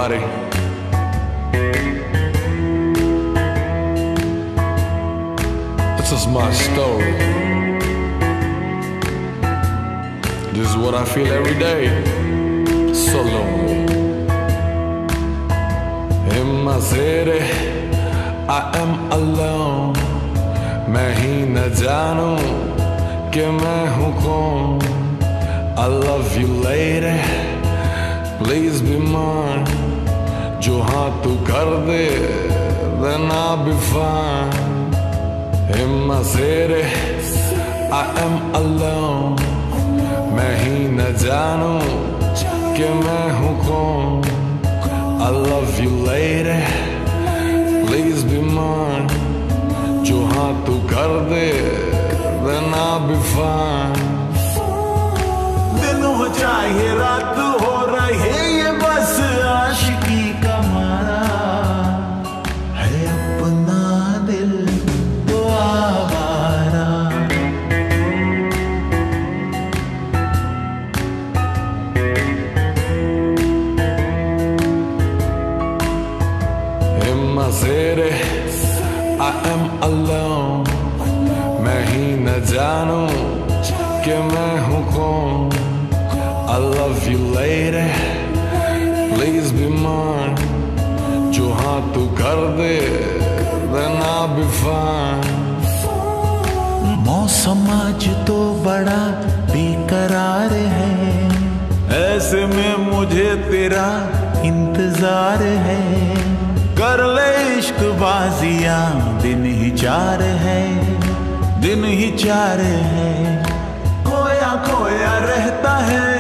everybody. This is my story. This is what I feel every day. So lonely. In my city, I am alone. मैं ही न जानूं कि मैं हूँ कौन. I love you lady, please be mine. जो हाँ तू कर दे, then I'll be fine. In my city, I am alone. मैं ही न जानूं कि मैं हूँ कौन. I love you lady, please be mine. जो हाँ तू कर दे, then I'll be fine. दिन हो चाहे रात हो रहे ये बस आशिकी का मारा है. अपना दिल तो आवारा. In my city, I am alone. मैं ही न जानूं कि मैं हूँ कौन. I love you lady, please be mine. जो हाँ तू कर दे, then I'll be fine. मौसम आज तो बड़ा बेकरार है, ऐसे में मुझे तेरा इंतजार है. कर ले इश्क बाजियां, दिन ही चार है, दिन ही चार है. खोया खोया रहता है